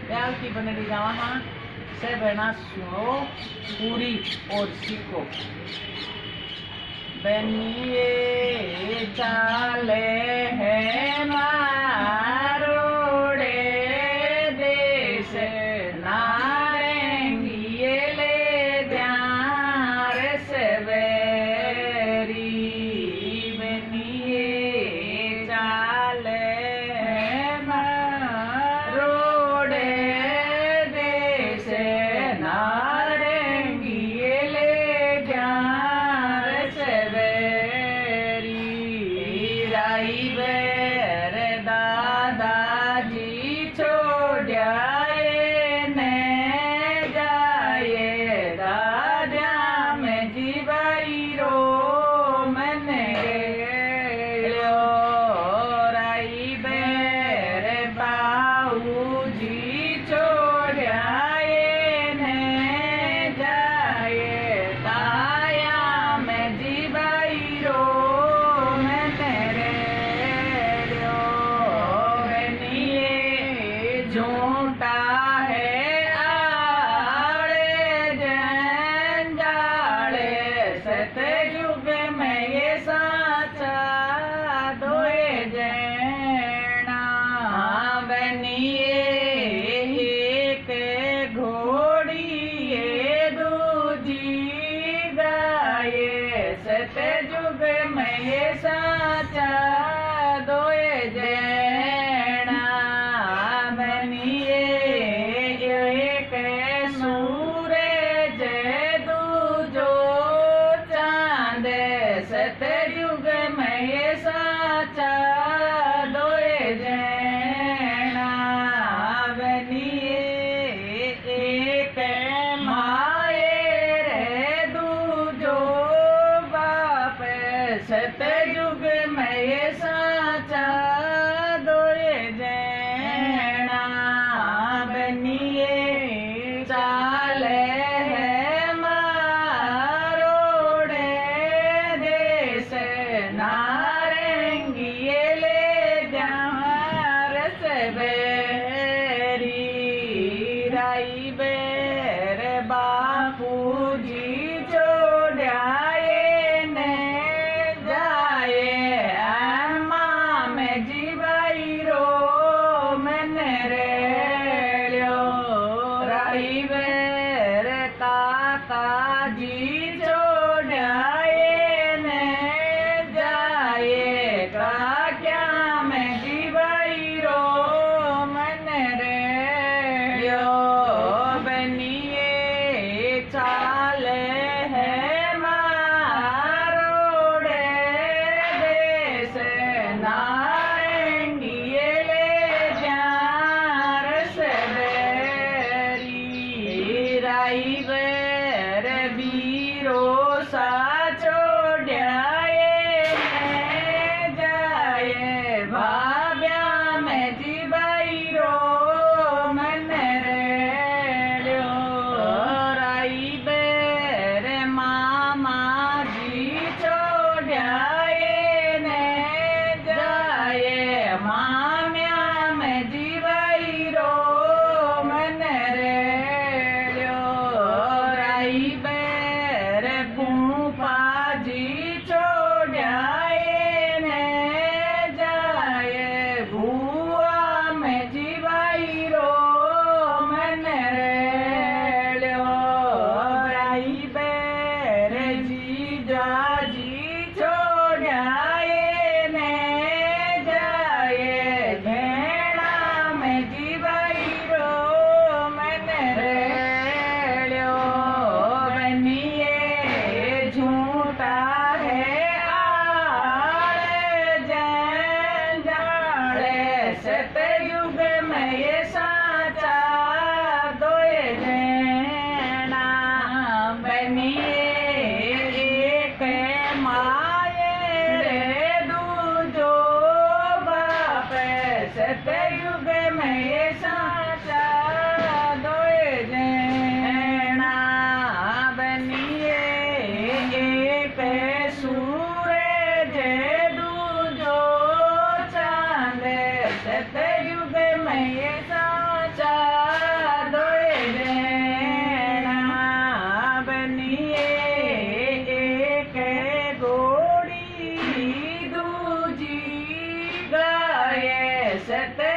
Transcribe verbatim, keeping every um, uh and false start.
प्यार की बनड़ी जावा से बहना सुनो पूरी और सीखो। बनिए चाले है मारोड़े देश नारेंगी ले द्यार सवेरी। बनिए चाले है मारोड़े देश नारेंगी ले द्यार सवेरी। राई बेर दादाजी छोड़ाए ने जाए दादा में जीवाई रो मने लो। राई बेर बाऊजी छोड़ाए ने जाए दाया में जीवाई रो झूठा है आड़े जंजाड़े सतयुग में ये साचा दोए जैना। बनिए एक घोड़ी ये दूजी गाये सतयुग में ये साचा दोए जैना। बनिए sete